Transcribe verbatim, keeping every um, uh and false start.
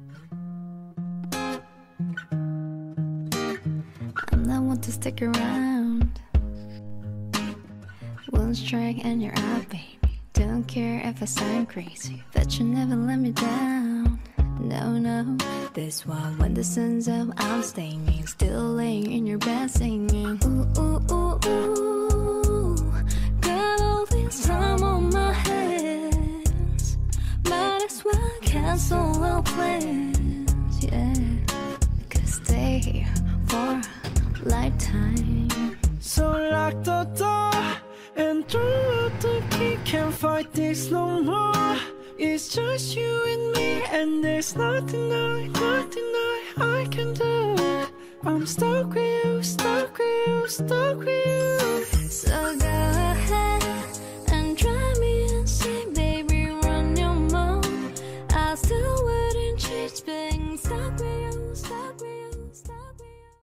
I'm not one to stick around. One strike and you're out, baby. Don't care if I sound crazy, but you never let me down. No, no, that's why when the sun's up, I'm staying, still laying in your bed singing. Ooh, ooh, ooh, ooh, got all this time on my hands. Might as well cancel our plans, yeah. Could stay here for a lifetime. So lock the door and throw out the key. Can't fight this no more. It's just you and me, and there's nothing I, nothing I, I can do. I'm stuck with you, stuck with you, stuck with you. So go ahead and drive me insane, baby, run your mouth. I still wouldn't change being stuck with you.